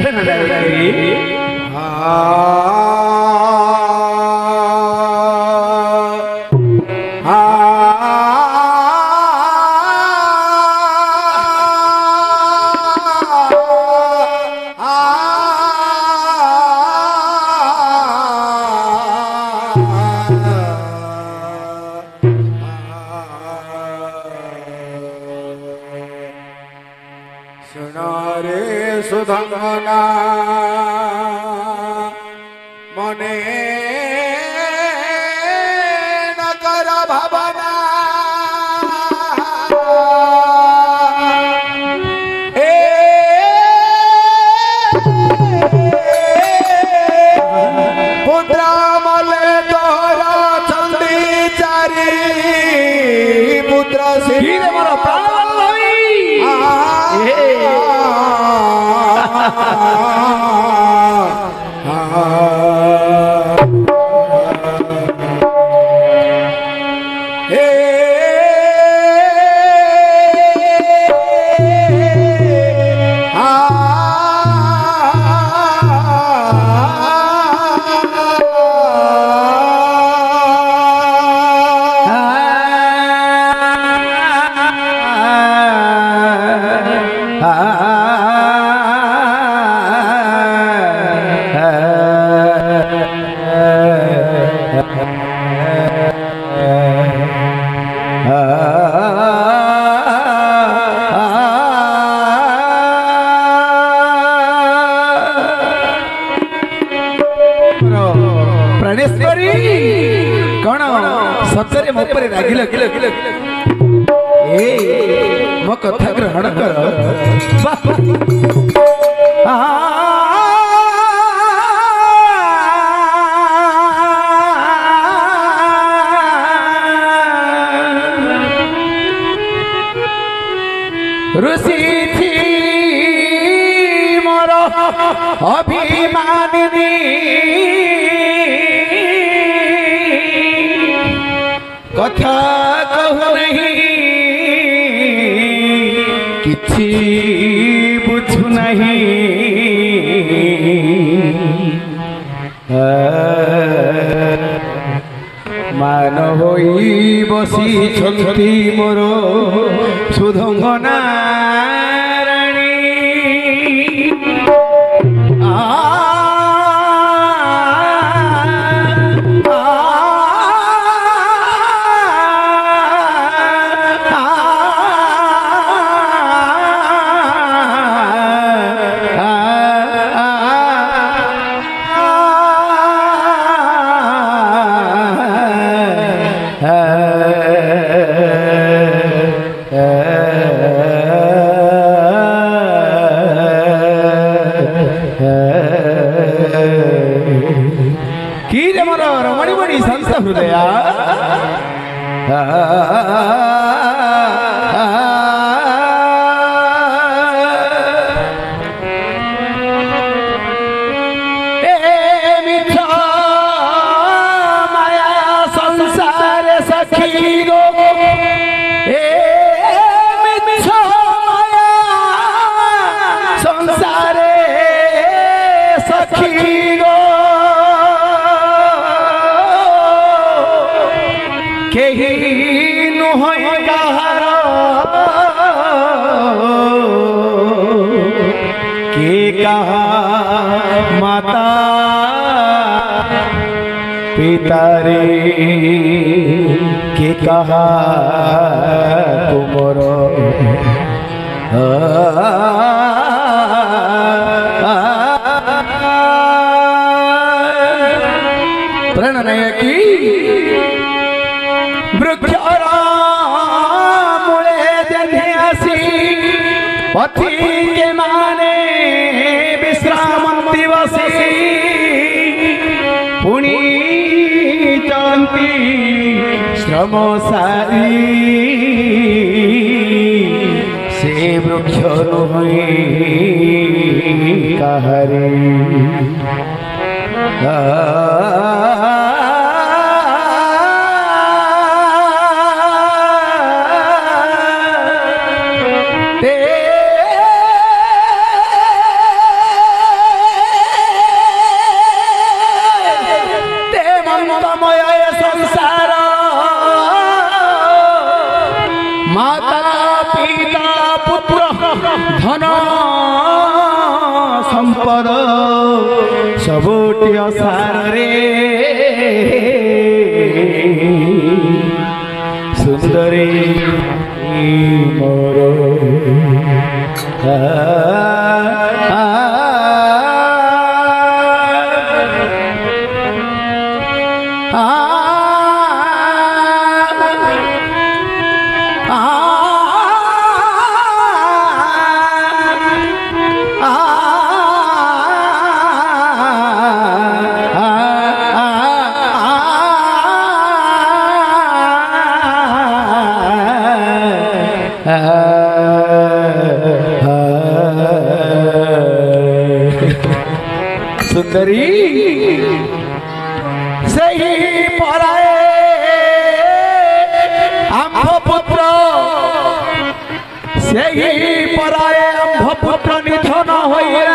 सुधंगना मने नगर भवना पुत्र मले तोरा चंदी चारी पुत्र से सतरे मो पर रागिल ए मो कथा ग्रहण कर ऋषि थी मोर अभिमानिनी कथा कहू नहीं किछि बुझु नहीं मान होई बसी छंती मोर सुधंगना रमणीमणि संत हृदया मिथ्या माया संसार सखी गो मिथ्या माया संसार सखी गो केही नुहै कहार के कहा माता पिता रे के कहा तुमर प्रणय की वृक्षरा मूले देने आसी पथि के माने विश्राम दिवसी पुणी चंती श्रम सारी से वृक्ष नुहै कहारे ମୋର ସବୁଠି ଅସାରରେ ସୁନ୍ଦରୀ ମୋର सुंदरी सही पराए आंभ पुत्र सही पराए आंभ पुत्र निधन होइरा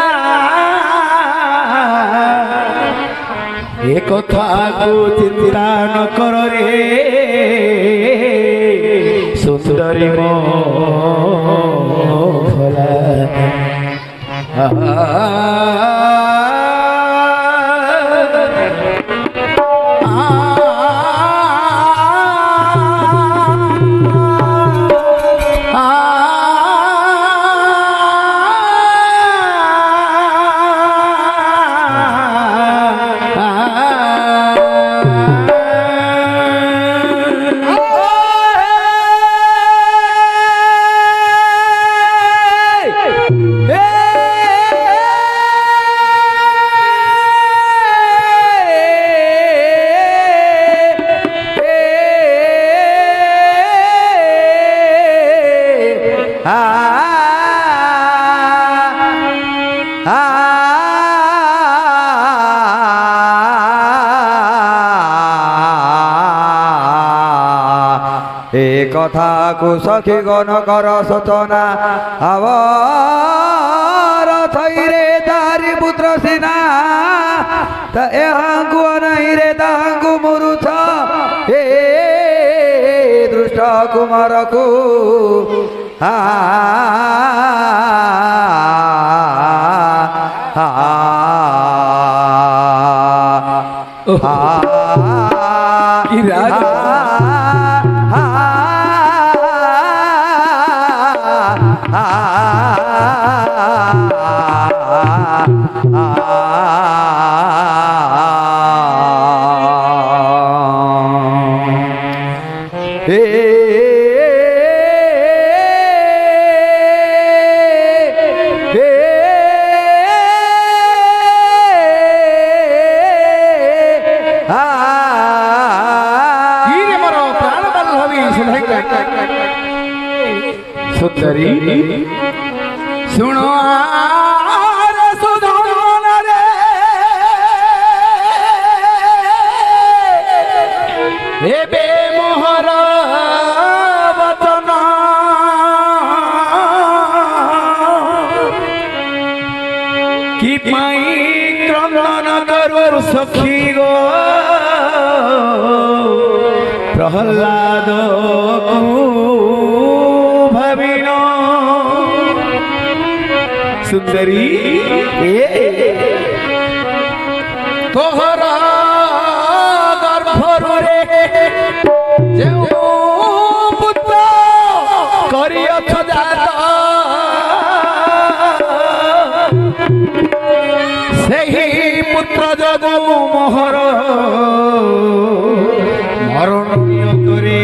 एक कथा को चिंता न कर रे सुंदरी मो भला कथा को सखी गण कर सचना आवर थैरे तारी पुत्र सिना तहाँको नहीं रे तहाँको मुरु छ हे दृष्ट कुमार को सुंदरी सुनो सुधन रे एबे मोहर वचन कि पाई क्रंदन करू सखी गो प्रहलाद सुंदरी तोहरा गर्भरु रे जेउ पुत्र करियछ जात सेही पुत्र जगु मोहर मरण करे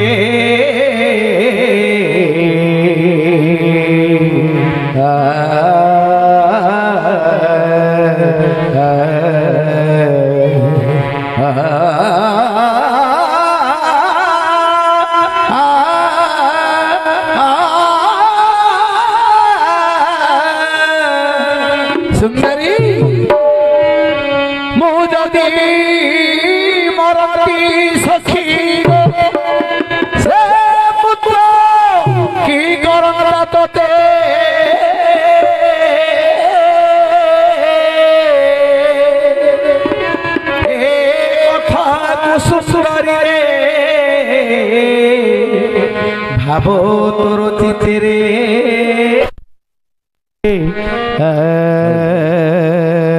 सुंदरी मुझे मरती सखी से पुत्र की करता तोते सुंदरी रे भावो तोर चित्रे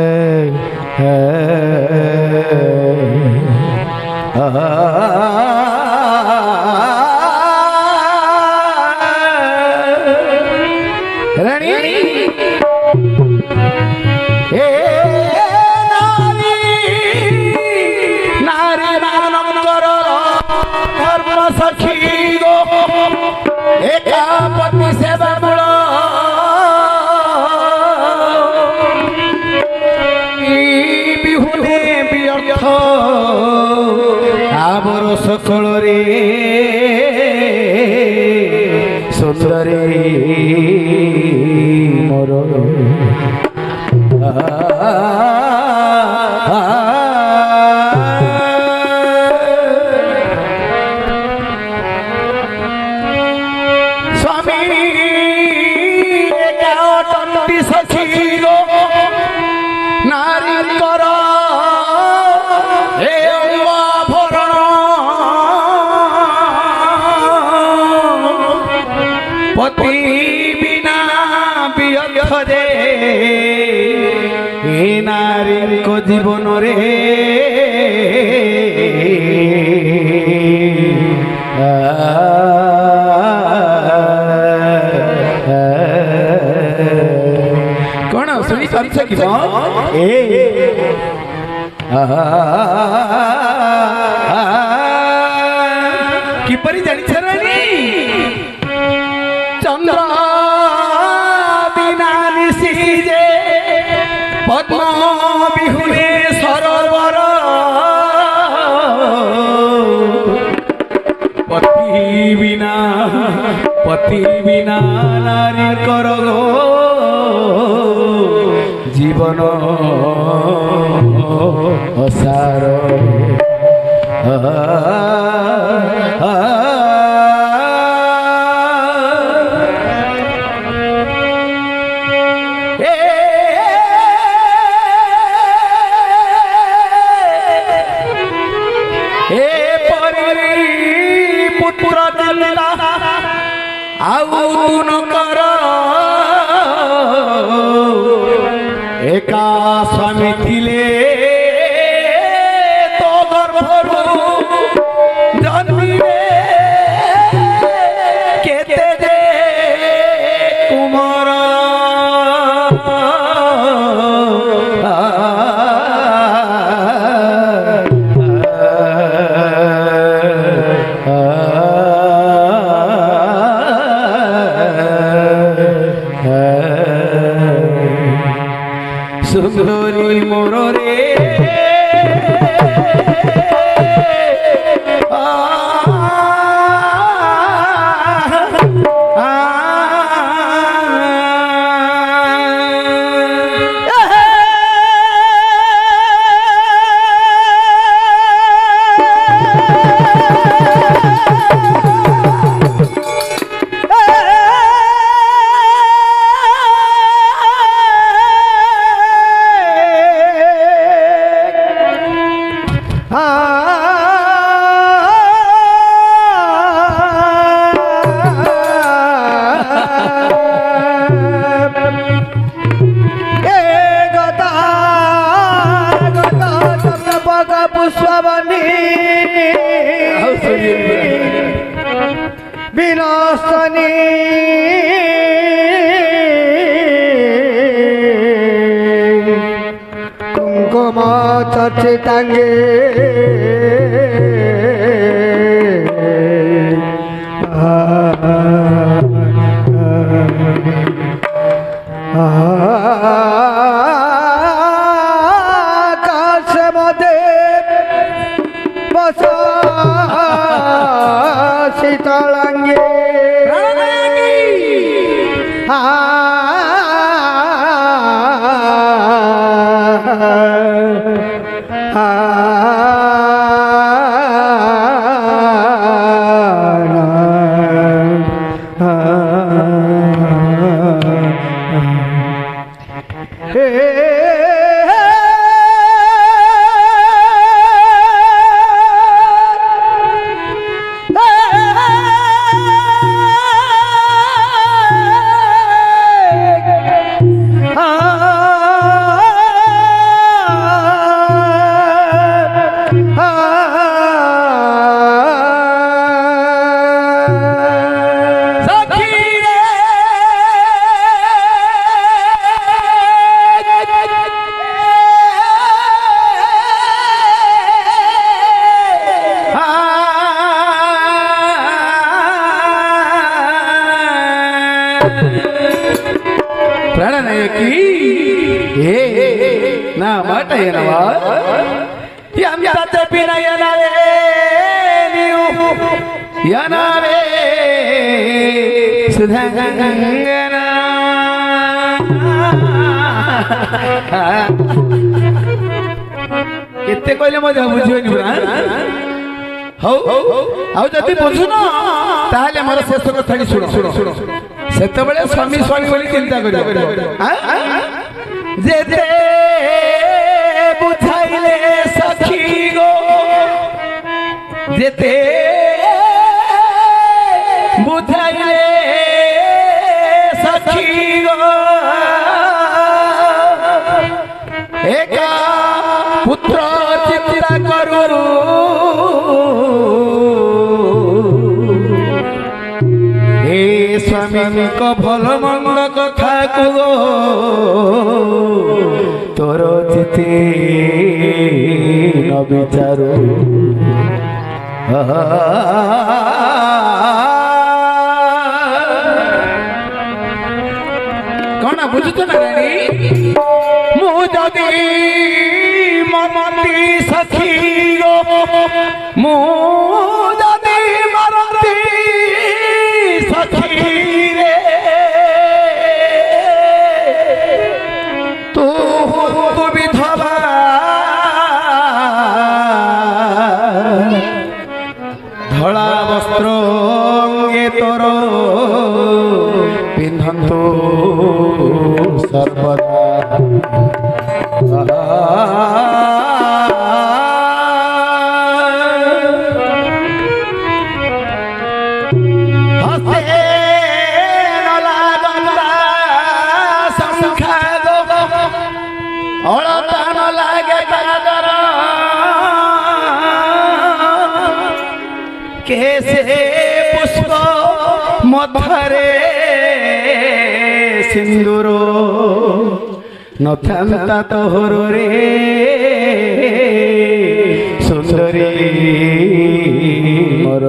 सकल रे सुंदरी मोर स्वामी टंटी सखी गो नारी कर पति बिना वियथ दे नारी को जीवन रे कौन सुनी पार्छ कि किपरि जानि छरानी चंद्र बिना निशीजे पद्म बिहुने सरोवर पति बिना नारी कर जीवन असार एका स्वामी थिले तो गर्भरु जन्मिले केते जे कुमार सुंदरी मोर रे विनाशनी कुंकुम चर्चितांगे आकाश मध्य बसा शीतलांगे ना మాట ಏನವಾ ಎಂತ ಪಿನಯನವೇ ನೀವು ಯನವೇ ಸುಧಂಗನ କେତେ କହିଲେ ମଧ୍ୟ ବୁଝିବେନି ପୁରା ହଉ ଆଉ ଯଦି ବୁଝୁନ ତାହେଲେ ଆମର ଶେଷ କଥାଟି ଶୁଣ ସେତେବେଳେ ସ୍ୱାମୀ ସ୍ୱାମୀ ବୋଲି ଚିନ୍ତା କରିବ ଯେତେ ବୁଝାଇଲେ ସଖୀ ଗୋ ଯେତେ ବୁଝାଇଲେ ସଖୀ ଗୋ ଏକା ପୁତ୍ର ଚିନ୍ତା କରୁ ଏ ସ୍ୱାମୀଙ୍କ ଭଲ ମନ୍ଦ କଥାକୁ ତୋର ଚିତେ ନ ବିଚାରୁ କଣ ବୁଝୁଛ ନା ରାଣୀ ମୁଁ ଯଦି ମରନ୍ତି ସଖୀ ଗୋ ମୁଁ ଯଦି ମରନ୍ତି ସଖୀ ରେ ତୁ ବିଧବା ଧଳା ବସ୍ତ୍ର ଅଙ୍ଗେ ତୋର ପିନ୍ଧନ୍ତୁ ସର୍ବଦା ଅଳତାନ ଲାଗେ କାଦର କେସେ ପୁଷ୍ପ ମଥରେ ସିନ୍ଦୁର ନଥାନ୍ତା ତୋହରରେ ସୁନ୍ଦରୀ ମୋର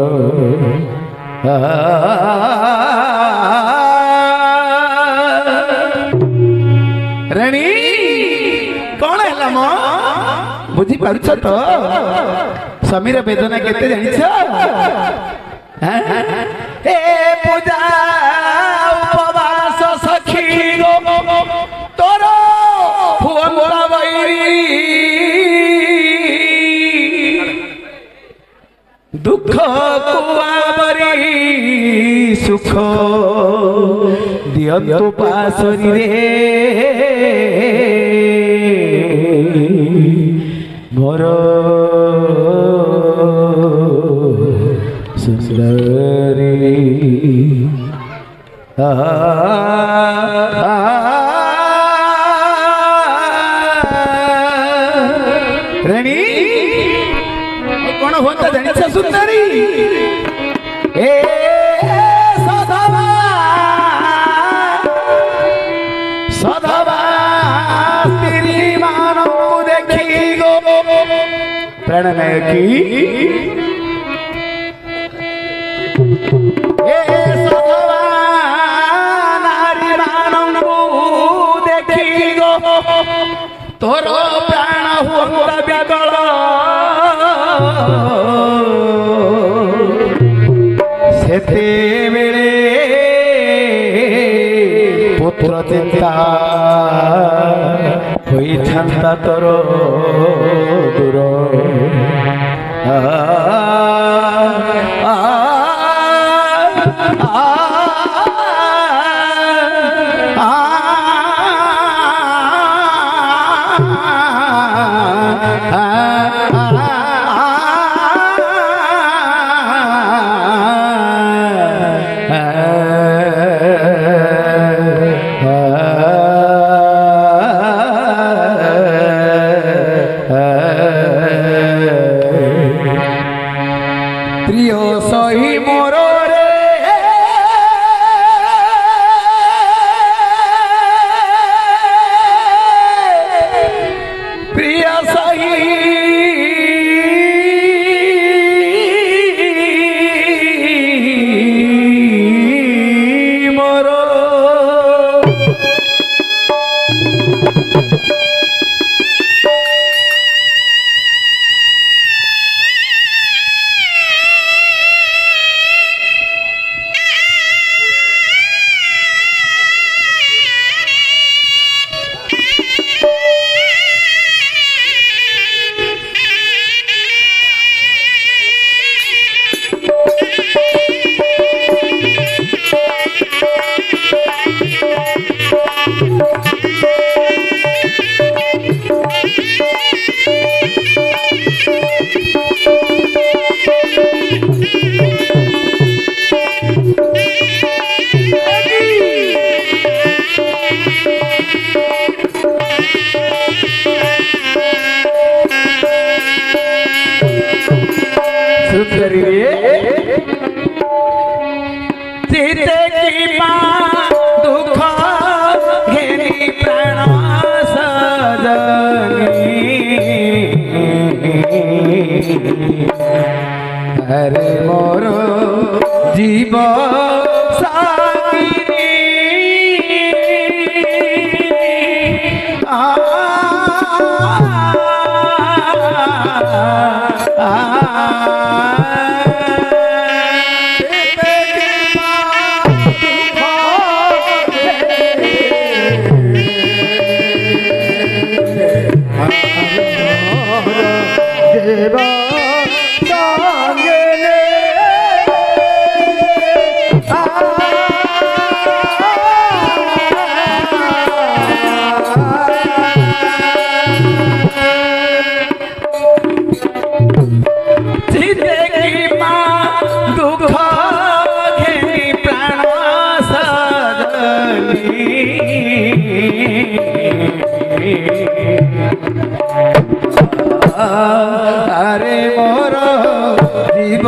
ରାଣୀ କଣ ହେଲା ମ ବୁଝି ପାରୁଛ ତ ସ୍ୱାମୀର ବେଦନା କେତେ ଜାଣିଛ ଏ ପୂଜା ଉପବାସ ସଖୀ ଗୋ ତୋର ପୁଅ ବୈରୀ ଦୁଃଖ କୁଆବରୀ ସୁଖ ଦିଅନ୍ତୁ ପାଶରୀରେ ମୋର ସୁନ୍ଦରୀ ରାଣୀ କଣ ହୁଅନ୍ତା ଜାଣିଛ ସୁନ୍ଦରୀ ଏ ସଧବା ସଧବା ସ୍ତ୍ରୀ ମାନଙ୍କୁ ଦେଖି ଗୋ ପ୍ରାଣନାୟକୀ ଏ ସଧବା ନାରୀ ମାନଙ୍କୁ ଦେଖି ଗୋ ତୋର ପ୍ରାଣ ହୁଅନ୍ତା ବିକଳ ସେତେବେଳେ ପୁତ୍ର ଚିନ୍ତା ହୋଇଥାନ୍ତା ତୋର ଦୂର सुंदरी सीते की माँ दुख घेरी प्राण सजनी अरे मोर जीव सागिनी अरे मोर जीव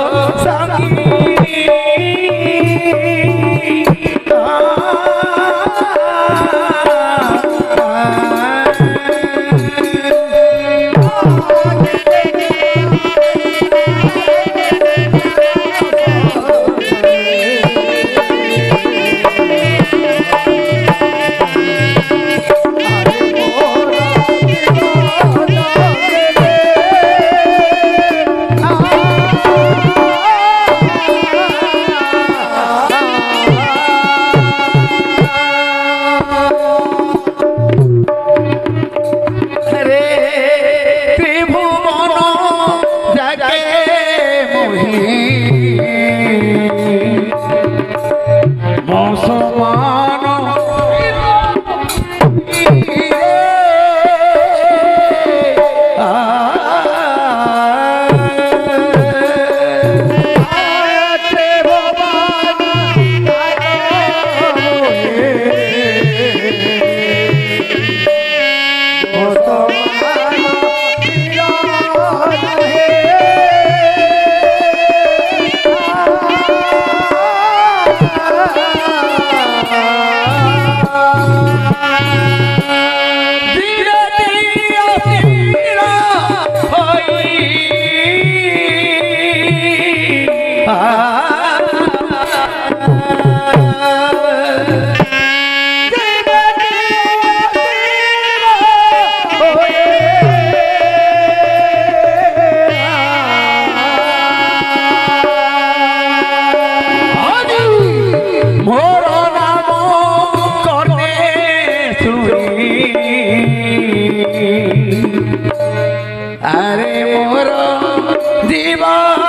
अरे मोर जीव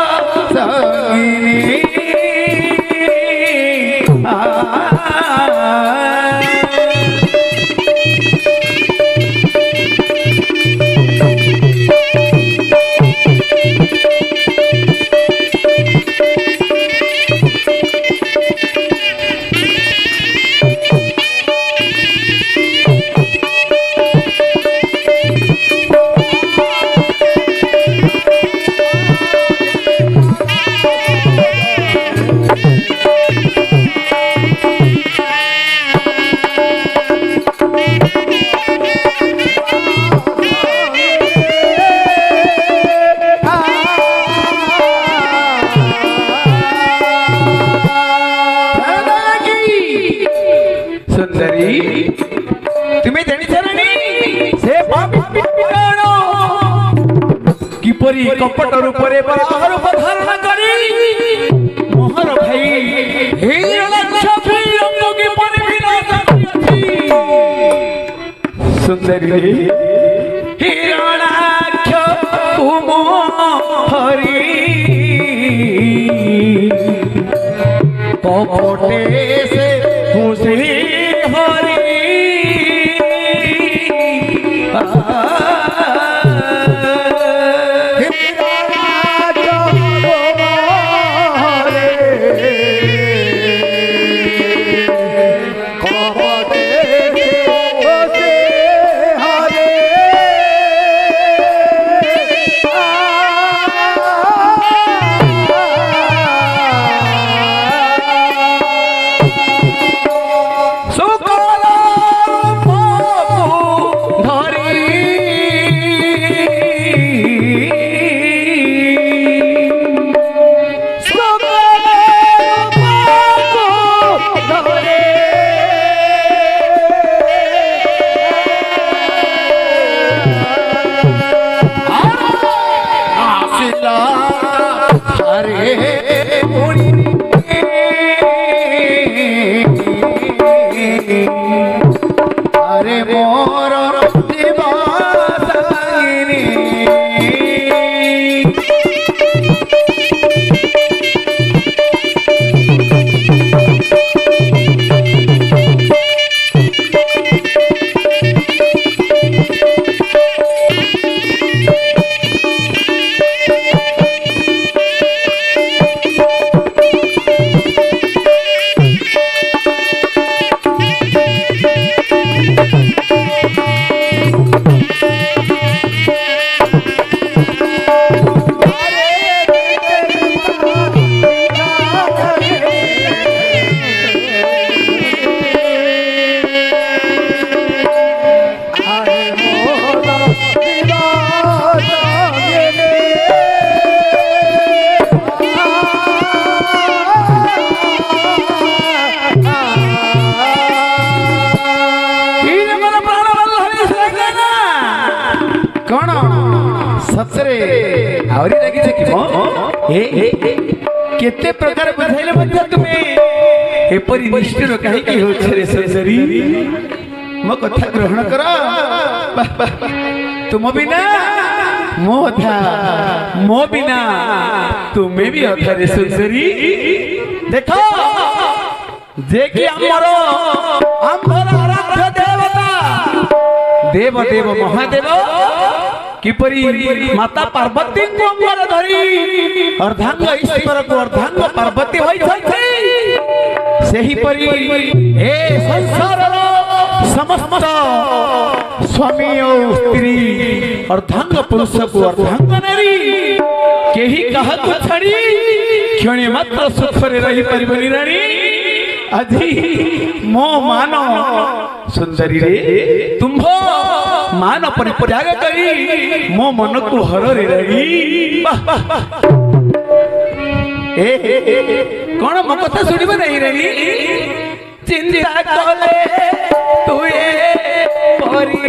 संगिनी तुम्हें जानी से किपरी कपट रूपरे बाहर धारण करी मोहर भाई सुंदरी हिरणाक्ष कुमो हरी कपटे से खुशी हरी आवरी लगी छे कि केते प्रकार बुझाइले मध्य तुमे एपरि निष्ठुर काहे कि हो छे रे सुंदरी मो कथा ग्रहण कर तुम बिना मो बिना तुम्हें भी अथा रे सुंदरी देखो जे कि हमरो आराध्य देवता देव देव महादेव किपरि माता पार्वती को अंगर धरी अर्धांग ईश्वर को अर्धांग पार्वती होई छै सेही परि ए संसार समस्त स्वामी और स्त्री अर्धांग पुरुष को अर्धांग नारी केही कहा को छड़ी क्षणे मात्र सुख रे रही परिबनी रानी अधी मो मानो सुंदरी रे तुम्भो मान परित्याग करी मो मन को हर रे रानी कौन मो कथा सुनिबो नहीं रानी चिंता कले तू ए परी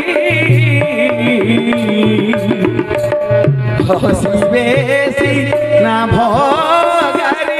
हसीबे सी ना भगारी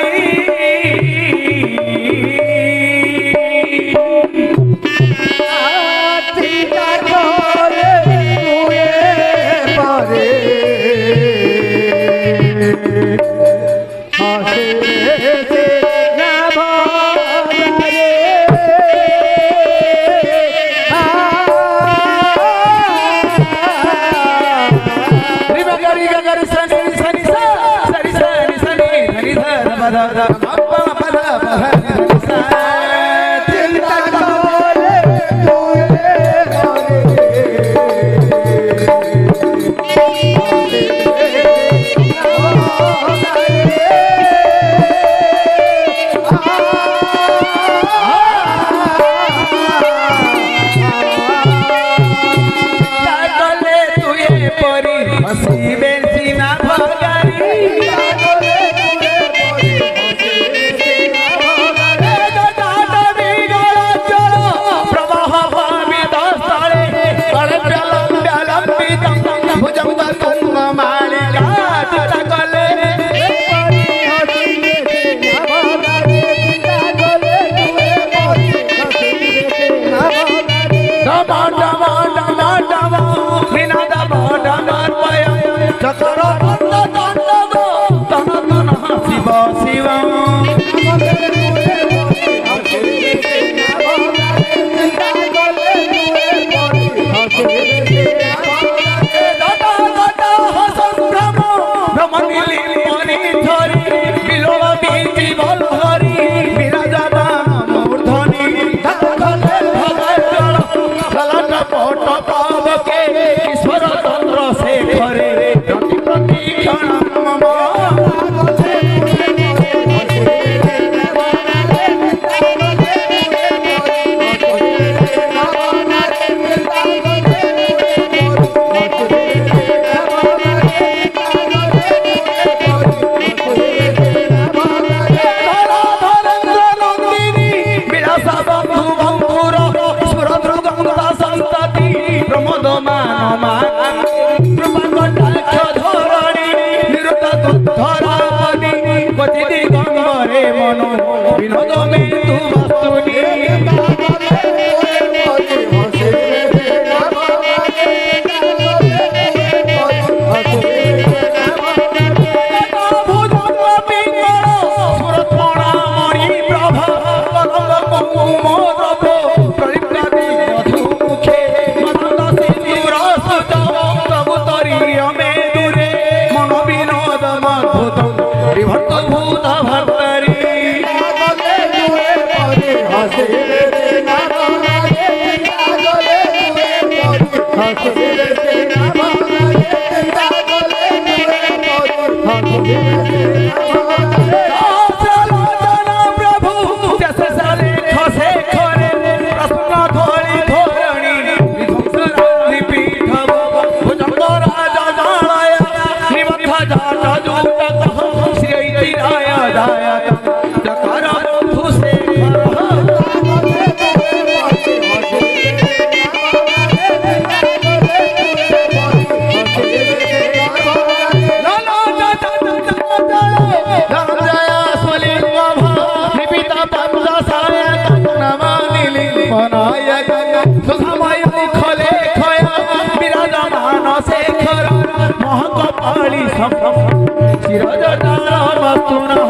La la कपाली शिरजटार मस्तुनः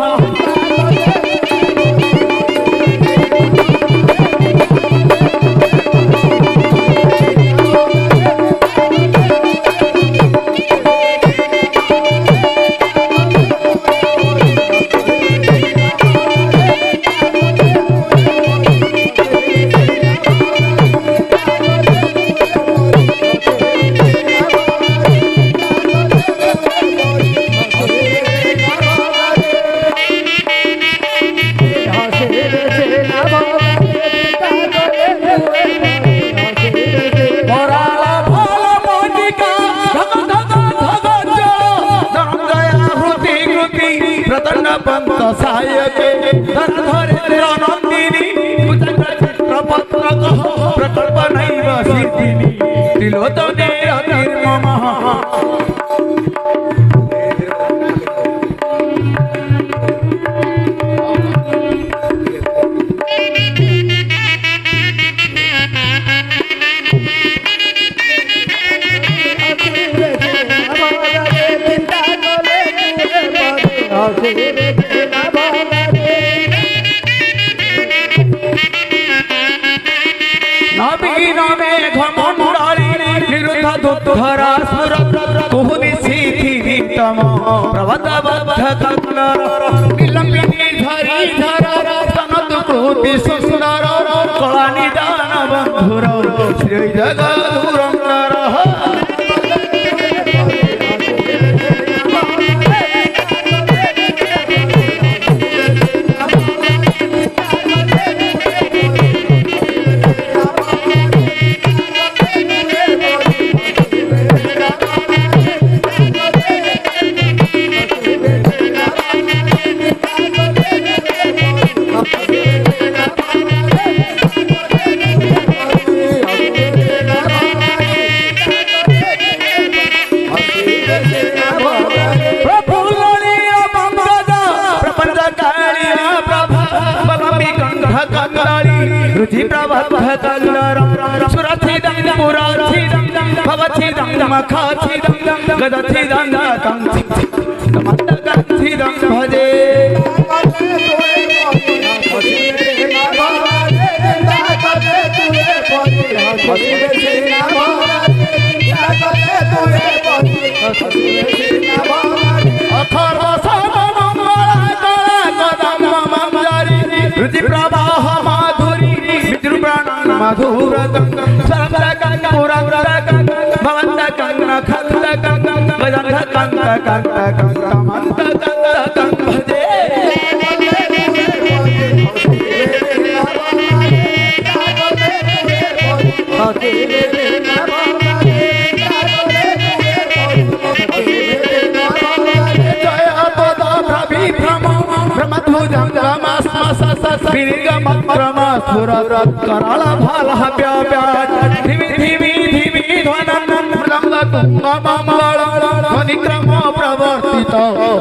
कराला भाला प्या धीमी धीमी धीमी ध्वनन मृदंग तुंग मंगल ध्वनिक्रम प्रवर्तित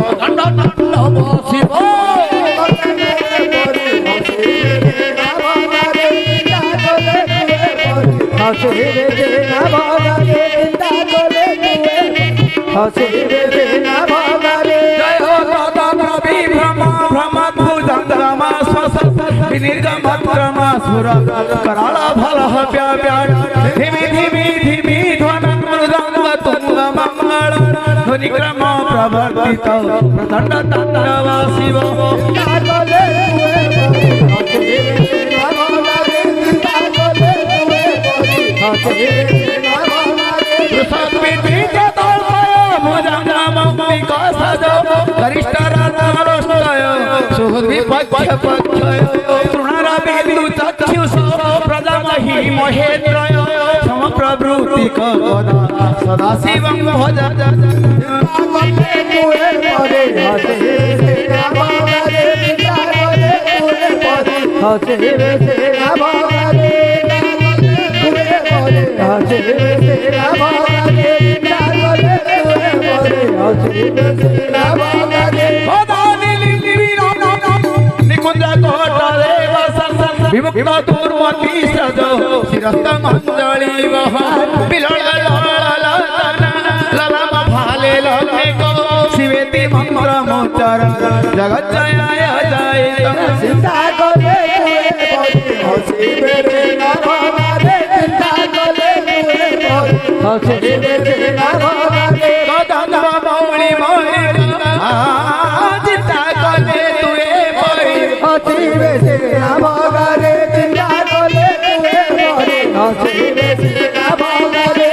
शिव जय हो दादा प्रभि कराला भलह प्या धीमी धीमी धीमी ध्वनन मृदंग तुंग मंगल ध्वनिक्रम प्रवर्तित प्रदंड तंडवा शिव प्रवृत्ति सदा शिवं भज विमुक्ता दुर्मति सजो शिरस्त मंजली वह बिलड़ ललम भाले हसीबे रे ना भागारे चिंता कले तुए परी हसीबे रे ना भागारे कदम मौली मौली चिंता कले तुए परी हसीबे रे ना भागारे चिंता कले तुए परी हसीबे रे ना भागारे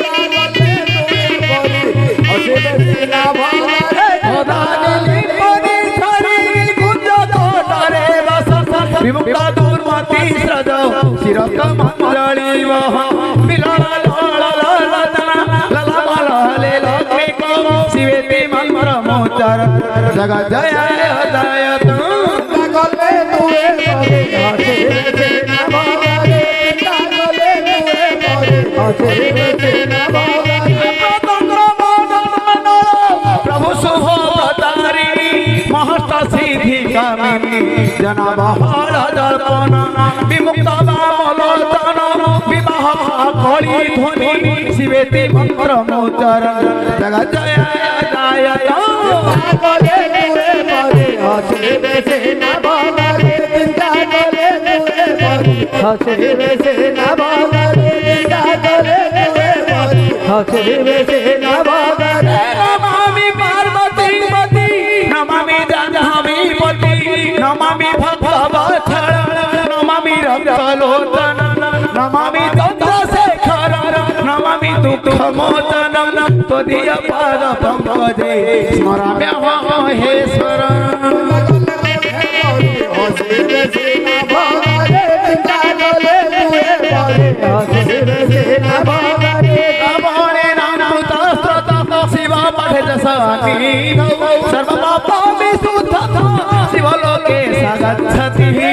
विमुक्ता दुर्मति सदा सिरक मंगली वह मिलना लाला लाला लाला लाला ले लक्ष्मी को शिवेति मंत्र मोचर जगत जय हृदय तू गले तुए परे हसीबे से ना भागारे गले तुए परे हसीबे से ना भागारे तंत्र मानव प्रभु शुभ अवतारी महस्त सिद्धि कामिनी जना बहार दर्पण विमुक्त बामलोचन विवाह कली ध्वनि शिवेति मंत्र मोचर जगत जय जय गले तुए परे हसीबे से ना भागारे चिंता गले तुए परे हसीबे से ना भागारे चिंता गले तुए परे हसीबे से ना भागारे नमामि पार्वती पति नमामि जाह्नवी पति नमामि भक्तवत्सल नमामि रक्तलोचन नमामि चंद्रशेखर नमामि दुःखमोचन त्वदीय पाद पंकजे स्मराम्यहं महेश्वर हसीबे से ना भागारे चिंता गले तुए परे हसीबे से ना भागारे नमामि नामस्तोत्र शिव पठेत सन्निधौ सर्वपापा विशुद्धता शिवलोके सगच्छति